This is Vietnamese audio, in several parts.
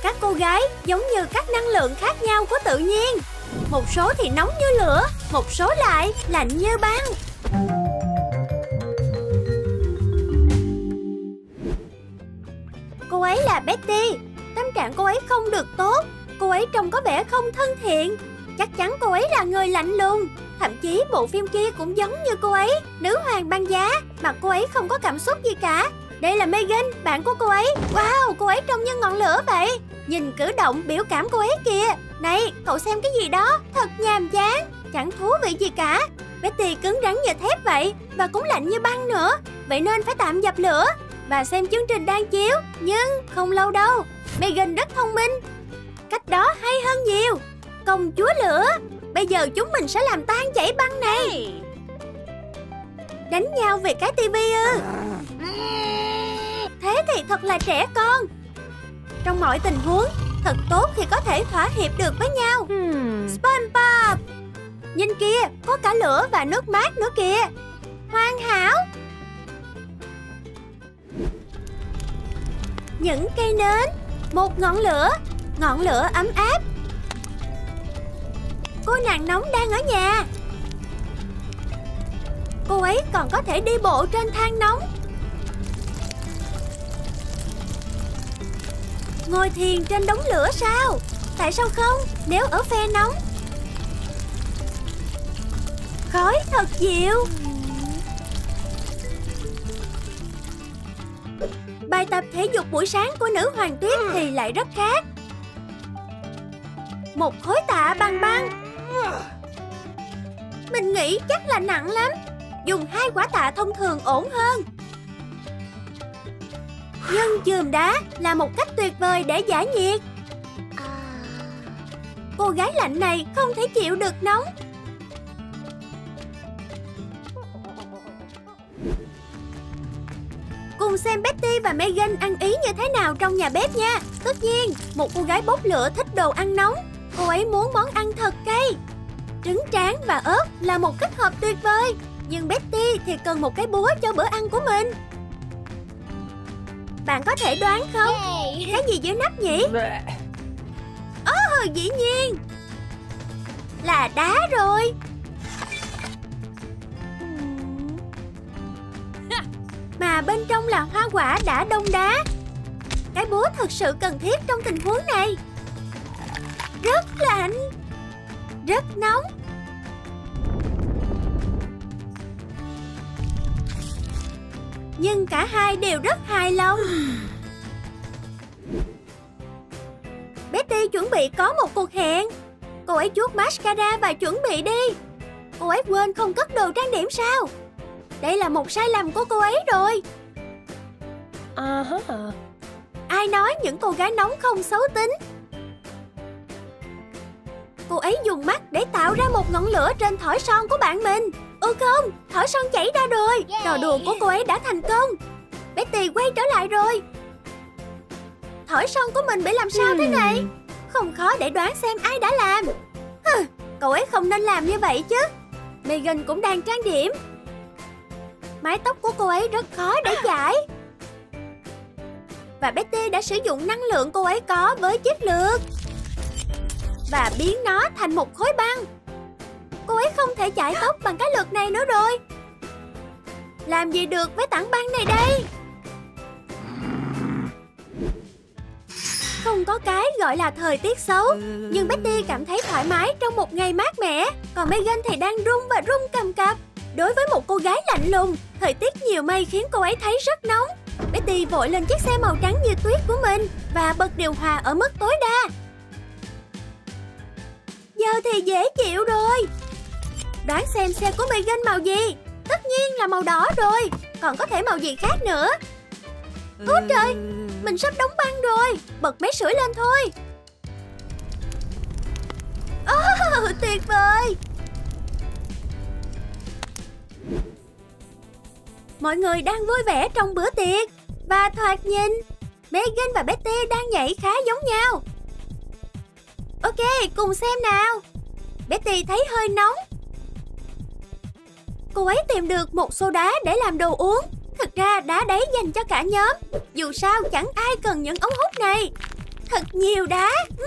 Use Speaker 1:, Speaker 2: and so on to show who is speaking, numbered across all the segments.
Speaker 1: Các cô gái giống như các năng lượng khác nhau của tự nhiên. Một số thì nóng như lửa, một số lại lạnh như băng. Cô ấy là Betty. Tâm trạng cô ấy không được tốt. Cô ấy trông có vẻ không thân thiện. Chắc chắn cô ấy là người lạnh lùng. Thậm chí bộ phim kia cũng giống như cô ấy, nữ hoàng băng giá, mà cô ấy không có cảm xúc gì cả. Đây là Megan, bạn của cô ấy. Wow, cô ấy trông như ngọn lửa vậy. Nhìn cử động, biểu cảm cô ấy kìa. Này, cậu xem cái gì đó? Thật nhàm chán, chẳng thú vị gì cả. Betty cứng rắn như thép vậy, và cũng lạnh như băng nữa. Vậy nên phải tạm dập lửa và xem chương trình đang chiếu. Nhưng không lâu đâu, Megan rất thông minh. Cách đó hay hơn nhiều. Công chúa lửa. Bây giờ chúng mình sẽ làm tan chảy băng này. Đánh nhau về cái tivi ư? Thế thì thật là trẻ con. Trong mọi tình huống, thật tốt thì có thể thỏa hiệp được với nhau. SpongeBob, nhìn kìa, có cả lửa và nước mát nữa kìa. Hoàn hảo. Những cây nến, một ngọn lửa ấm áp. Cô nàng nóng đang ở nhà. Cô ấy còn có thể đi bộ trên than nóng. Ngồi thiền trên đống lửa sao? Tại sao không, nếu ở phe nóng? Khói thật dịu. Bài tập thể dục buổi sáng của nữ hoàng tuyết thì lại rất khác. Một khối tạ bằng băng. Mình nghĩ chắc là nặng lắm. Dùng 2 quả tạ thông thường ổn hơn. Nhưng chườm đá là một cách tuyệt vời để giải nhiệt. Cô gái lạnh này không thể chịu được nóng. Cùng xem Betty và Megan ăn ý như thế nào trong nhà bếp nha. Tất nhiên, một cô gái bốc lửa thích đồ ăn nóng. Cô ấy muốn món ăn thật cay. Trứng tráng và ớt là một kết hợp tuyệt vời. Nhưng Betty thì cần một cái búa cho bữa ăn của mình. Bạn có thể đoán không? Cái gì dưới nắp nhỉ? Dĩ nhiên là đá rồi. Mà bên trong là hoa quả đã đông đá. Cái búa thực sự cần thiết trong tình huống này. Rất lạnh, rất nóng. Nhưng cả hai đều rất hài lòng. Betty chuẩn bị có một cuộc hẹn. Cô ấy chuốt mascara và chuẩn bị đi. Cô ấy quên không cất đồ trang điểm sao? Đây là một sai lầm của cô ấy rồi. Ai nói những cô gái nóng không xấu tính? Cô ấy dùng mắt để tạo ra một ngọn lửa trên thỏi son của bạn mình. Không, thỏi son chảy ra rồi. Trò đùa của cô ấy đã thành công. Betty quay trở lại rồi. Thỏi son của mình bị làm sao thế này? Không khó để đoán xem ai đã làm. Cậu ấy không nên làm như vậy chứ. Megan cũng đang trang điểm. Mái tóc của cô ấy rất khó để chải. Và Betty đã sử dụng năng lượng cô ấy có với chiếc lược và biến nó thành một khối băng. Cô ấy không thể chải tóc bằng cái lược này nữa rồi. Làm gì được với tảng băng này đây? Không có cái gọi là thời tiết xấu. Nhưng Betty cảm thấy thoải mái trong một ngày mát mẻ. Còn Megan thì đang run và run cầm cập. Đối với một cô gái lạnh lùng, thời tiết nhiều mây khiến cô ấy thấy rất nóng. Betty vội lên chiếc xe màu trắng như tuyết của mình và bật điều hòa ở mức tối đa. Giờ thì dễ chịu rồi. Đoán xem xe của Megan màu gì? Tất nhiên là màu đỏ rồi. Còn có thể màu gì khác nữa? Ôi trời, mình sắp đóng băng rồi. Bật máy sưởi lên thôi. Tuyệt vời. Mọi người đang vui vẻ trong bữa tiệc. Và thoạt nhìn, Megan và Betty đang nhảy khá giống nhau. Ok, cùng xem nào. Betty thấy hơi nóng. Cô ấy tìm được một xô đá để làm đồ uống. Thực ra đá đấy dành cho cả nhóm. Dù sao chẳng ai cần những ống hút này. Thật nhiều đá.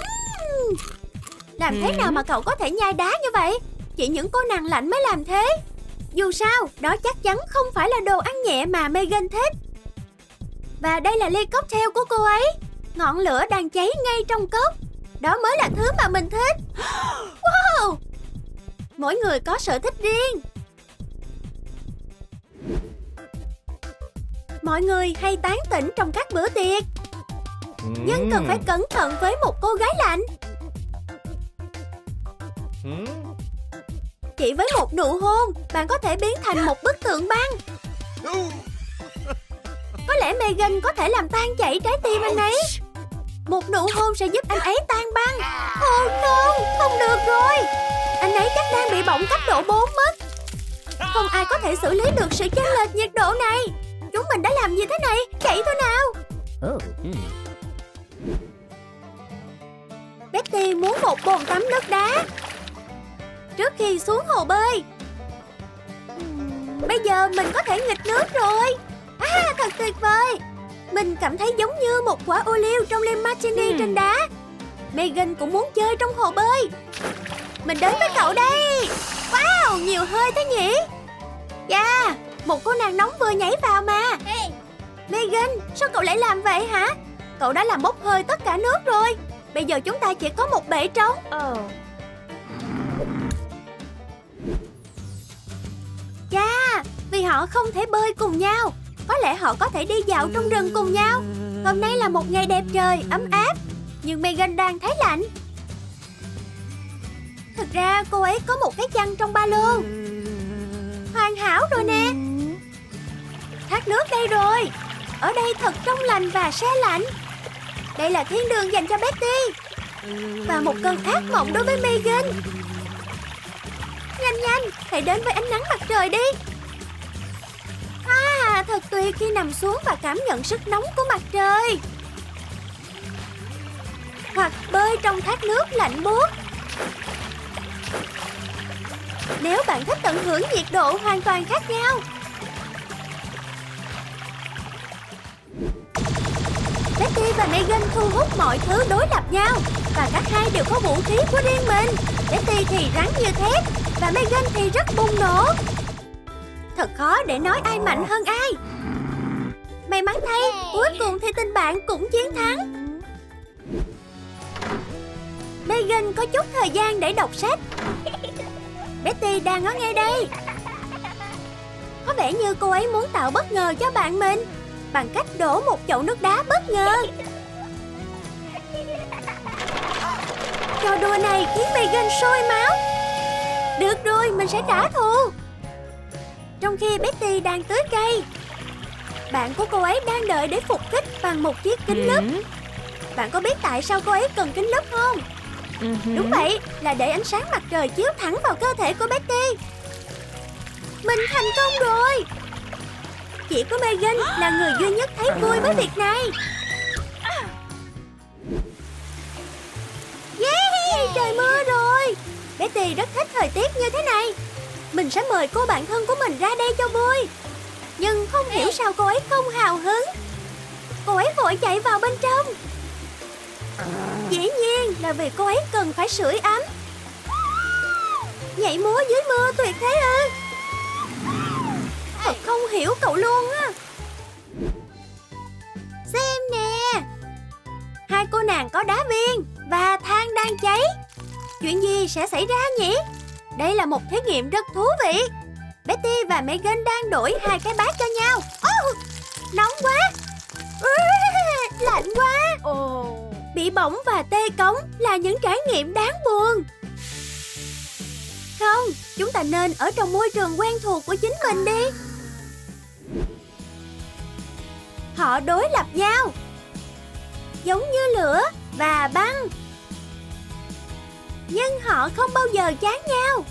Speaker 1: Làm thế nào mà cậu có thể nhai đá như vậy? Chỉ những cô nàng lạnh mới làm thế. Dù sao, đó chắc chắn không phải là đồ ăn nhẹ mà Megan thích. Và đây là ly cocktail của cô ấy. Ngọn lửa đang cháy ngay trong cốc. Đó mới là thứ mà mình thích. Wow! Mỗi người có sở thích riêng. Mọi người hay tán tỉnh trong các bữa tiệc, nhưng cần phải cẩn thận với một cô gái lạnh. Chỉ với một nụ hôn, bạn có thể biến thành một bức tượng băng. Có lẽ Megan có thể làm tan chảy trái tim anh ấy. Một nụ hôn sẽ giúp anh ấy tan băng. Oh no, không được rồi. Anh ấy chắc đang bị bỏng cấp độ 4 mất. Không ai có thể xử lý được sự chênh lệch nhiệt độ này. Chúng mình đã làm gì thế này? Chạy thôi nào. Betty muốn một bồn tắm nước đá trước khi xuống hồ bơi. Bây giờ mình có thể nghịch nước rồi. Thật tuyệt vời. Mình cảm thấy giống như một quả ô liu trong ly martini trên đá. Megan cũng muốn chơi trong hồ bơi. Mình đến với cậu đây. Wow, nhiều hơi thế nhỉ. Yeah, một cô nàng nóng vừa nhảy vào mà. Megan, sao cậu lại làm vậy hả? Cậu đã làm bốc hơi tất cả nước rồi. Bây giờ chúng ta chỉ có một bể trống. Chà, vì họ không thể bơi cùng nhau, có lẽ họ có thể đi dạo trong rừng cùng nhau. Hôm nay là một ngày đẹp trời, ấm áp. Nhưng Megan đang thấy lạnh. Thực ra cô ấy có một cái chăn trong ba lô. Hoàn hảo rồi nè. Thác nước đây rồi. Ở đây thật trong lành và se lạnh. Đây là thiên đường dành cho Betty. Và một cơn ác mộng đối với Megan. Nhanh nhanh, hãy đến với ánh nắng mặt trời đi. Thật tuyệt khi nằm xuống và cảm nhận sức nóng của mặt trời. Hoặc bơi trong thác nước lạnh buốt. Nếu bạn thích tận hưởng nhiệt độ hoàn toàn khác nhau. Betty và Megan thu hút mọi thứ đối lập nhau. Và cả hai đều có vũ khí của riêng mình. Betty thì rắn như thép và Megan thì rất bùng nổ. Thật khó để nói ai mạnh hơn ai. May mắn thay, cuối cùng thì tình bạn cũng chiến thắng. Megan có chút thời gian để đọc sách. Betty đang ở ngay đây. Có vẻ như cô ấy muốn tạo bất ngờ cho bạn mình bằng cách đổ một chậu nước đá bất ngờ. Trò đùa này khiến Megan sôi máu. Được rồi, mình sẽ trả thù. Trong khi Betty đang tưới cây, bạn của cô ấy đang đợi để phục kích bằng một chiếc kính lúp. Bạn có biết tại sao cô ấy cần kính lúp không? Đúng vậy, là để ánh sáng mặt trời chiếu thẳng vào cơ thể của Betty. Mình thành công rồi. Chỉ có Megan là người duy nhất thấy vui với việc này. Yeah, trời mưa rồi. Betty rất thích thời tiết như thế này. Mình sẽ mời cô bạn thân của mình ra đây cho vui. Nhưng không hiểu sao cô ấy không hào hứng. Cô ấy vội chạy vào bên trong. Dĩ nhiên là vì cô ấy cần phải sưởi ấm. Nhảy múa dưới mưa tuyệt thế ư? Thật không hiểu cậu luôn á. Xem nè, hai cô nàng có đá viên và than đang cháy. Chuyện gì sẽ xảy ra nhỉ? Đây là một thí nghiệm rất thú vị. Betty và Megan đang đổi hai cái bát cho nhau. Nóng quá. Lạnh quá. Bị bỏng và tê cống là những trải nghiệm đáng buồn. Không, chúng ta nên ở trong môi trường quen thuộc của chính mình đi. Họ đối lập nhau, giống như lửa và băng, nhưng họ không bao giờ chán nhau.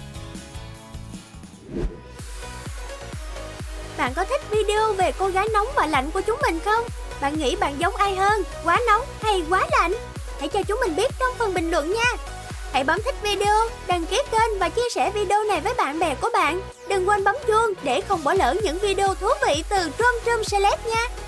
Speaker 1: Bạn có thích video về cô gái nóng và lạnh của chúng mình không? Bạn nghĩ bạn giống ai hơn, quá nóng hay quá lạnh? Hãy cho chúng mình biết trong phần bình luận nha. Hãy bấm thích video, đăng ký kênh và chia sẻ video này với bạn bè của bạn. Đừng quên bấm chuông để không bỏ lỡ những video thú vị từ Trum Trum Celeb nha.